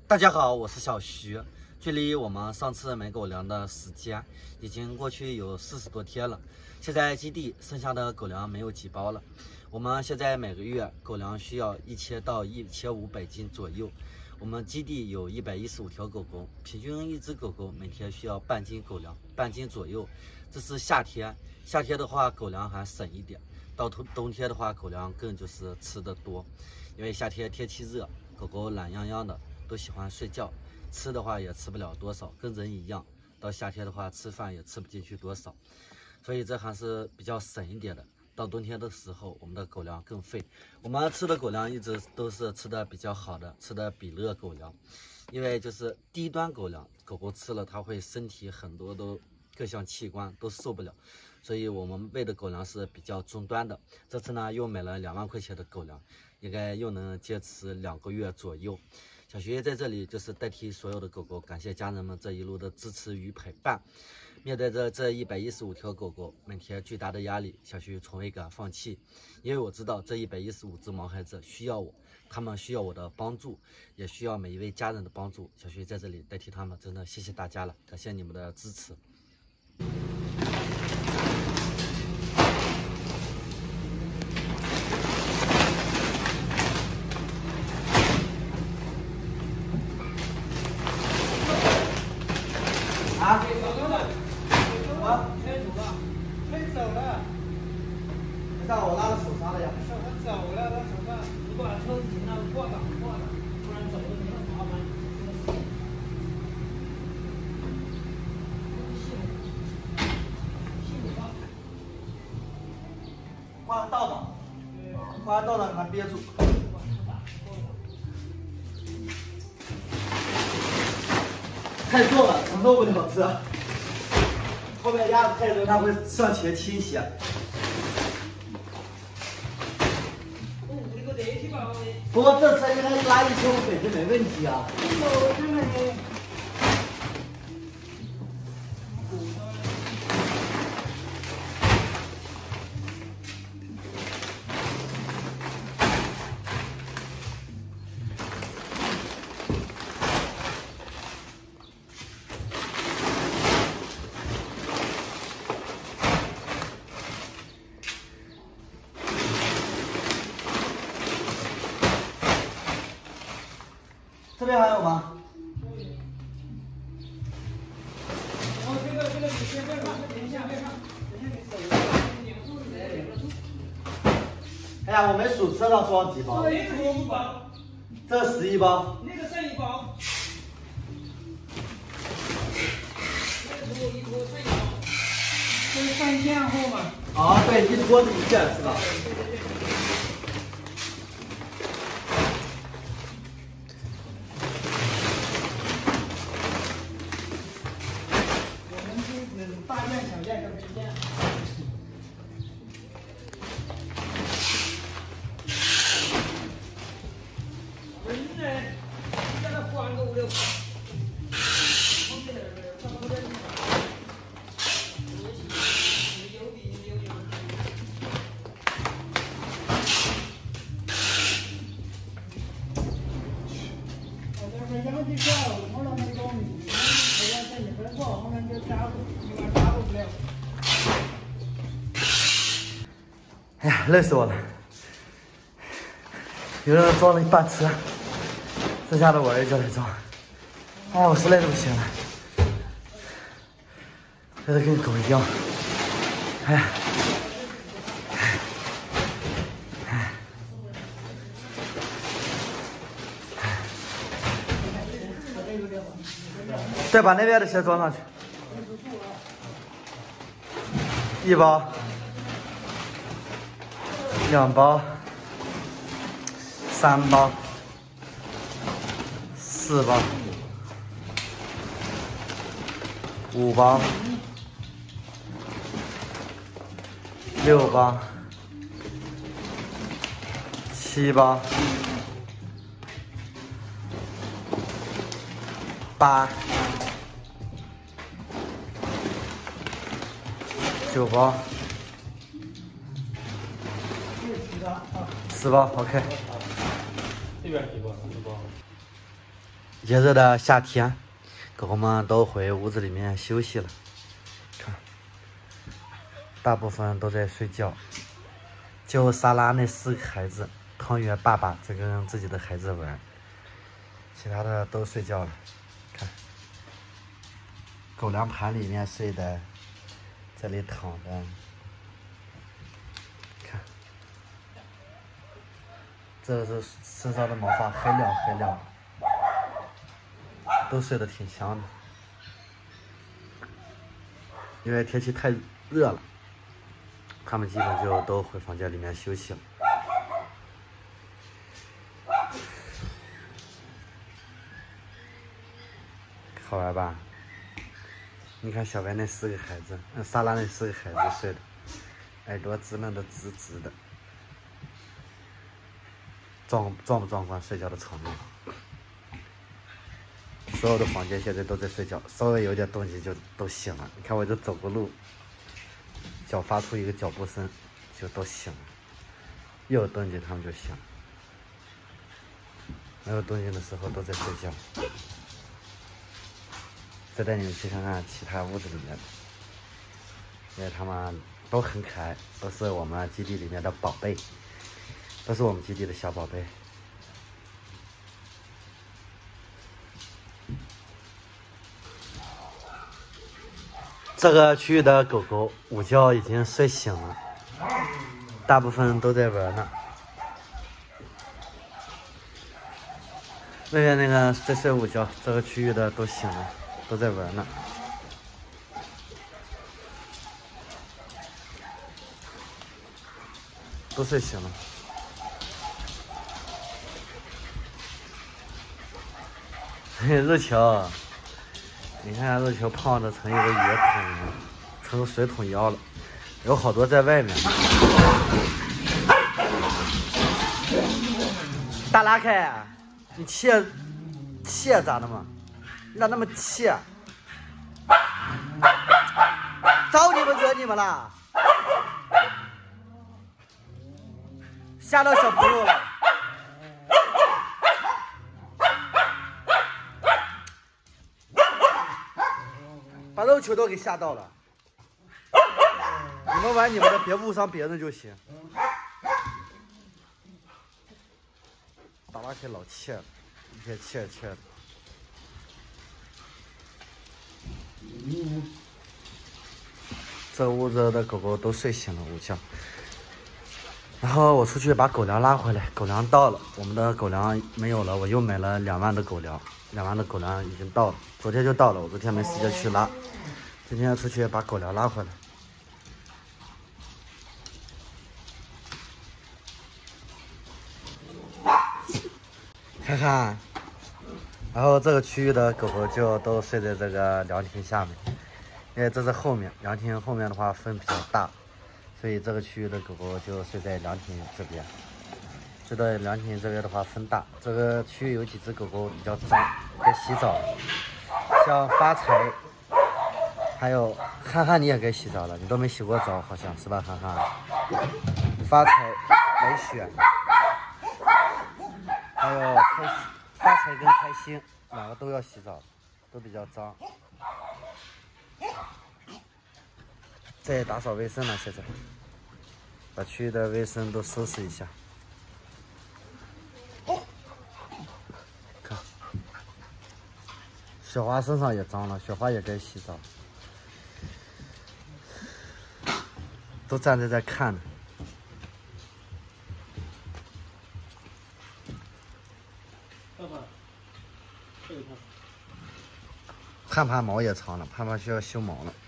大家好，我是小徐。距离我们上次买狗粮的时间已经过去有40多天了，现在基地剩下的狗粮没有几包了。我们现在每个月狗粮需要1000到1500斤左右。我们基地有115条狗狗，平均一只狗狗每天需要半斤狗粮，半斤左右。这是夏天，夏天的话狗粮还省一点，到冬天的话狗粮更就是吃的多，因为夏天天气热，狗狗懒洋洋的，都喜欢睡觉，吃的话也吃不了多少，跟人一样，到夏天的话吃饭也吃不进去多少，所以这还是比较省一点的。到冬天的时候，我们的狗粮更费。我们吃的狗粮一直都是吃的比较好的，吃的比乐狗粮，因为就是低端狗粮，狗狗吃了它会身体很多都各项器官都受不了，所以我们喂的狗粮是比较中端的。这次呢又买了2万块钱的狗粮，应该又能坚持2个月左右。小徐在这里就是代替所有的狗狗，感谢家人们这一路的支持与陪伴。面对着这115条狗狗每天巨大的压力，小徐从未敢放弃，因为我知道这115只毛孩子需要我，他们需要我的帮助，也需要每一位家人的帮助。小徐在这里代替他们，真的谢谢大家了，感谢你们的支持。啊，可以走了，啊，可以走了，可以走了。让我拉到手上了呀。手上走了，他手上，你把车子停到过档，不然走了你很麻烦。挂上倒档，挂上倒档，给它憋住。太重了，承受不了这。后面压的太重，它会向前倾斜。不过这车应该拉1500斤没问题啊。这边还有吗？然后这个你先别放，等一下别放，等一下你手哎呀，我没数车上装几包。这11包。这11包。那个剩1包。那个一坨剩1包。这是3件货嘛？啊，对，一桌子1件是吧？对。大件小件各1件。人呢？叫他换个5、6包。哎呀，累死我了！有人装了一半车，剩下的我一个来装。哎呀，我实累的不行了，累得跟狗一样。哎呀！再把那边的鞋装上去。1包，2包，3包，4包，5包，6包，7包，8、9包，10包 ，OK。 这边几包？10包。 炎热的夏天，狗狗们都回屋子里面休息了。看，大部分都在睡觉，就莎拉那4个孩子，汤圆爸爸在跟自己的孩子玩，其他的都睡觉了。看，狗粮盘里面睡的，这里躺着。看，这是身上的毛发黑亮黑亮，都睡得挺香的。因为天气太热了，他们基本就都回房间里面休息了。好玩吧？你看小白那4个孩子，莎拉那4个孩子睡的，耳朵滋嫩的直直的，壮不壮观？睡觉的场面，所有的房间现在都在睡觉，稍微有点动静就都醒了。你看我这走个路，脚发出一个脚步声，就都醒了。一有动静他们就醒了，没有动静的时候都在睡觉。再带你们去看看其他屋子里面的，因为他们都很可爱，都是我们基地里面的宝贝，都是我们基地的小宝贝。这个区域的狗狗午觉已经睡醒了，大部分都在玩呢。那边那个在睡午觉，这个区域的都醒了，都在玩呢。都睡醒了。嘿，肉球，你看肉球胖的成一个野桶一样，成水桶腰了，有好多在外面。大拉开，你气咋的嘛？你咋那么气？招你们惹你们了？吓到小朋友了。把肉球都给吓到了。你们玩你们的，别误伤别人就行。大拉开老气了，一天气的。这屋子的狗狗都睡醒了午觉。然后我出去把狗粮拉回来，狗粮到了，我们的狗粮没有了，我又买了2万的狗粮，2万的狗粮已经到了，昨天就到了，我昨天没时间去拉，今天出去把狗粮拉回来。看看，然后这个区域的狗狗就都睡在这个凉亭下面，因为这是后面，凉亭后面的话风比较大。所以这个区域的狗狗就睡在凉亭这边。睡到凉亭这边的话风大，这个区域有几只狗狗比较脏，该洗澡了。像发财，还有憨憨，你也该洗澡了，你都没洗过澡，好像是吧，憨憨？发财、白雪，还有发财跟开心，2个都要洗澡，都比较脏。在打扫卫生了，现在把区域的卫生都收拾一下。看，雪花身上也脏了，雪花也该洗澡，都站在这看呢。盼盼毛也长了，盼盼需要修毛了。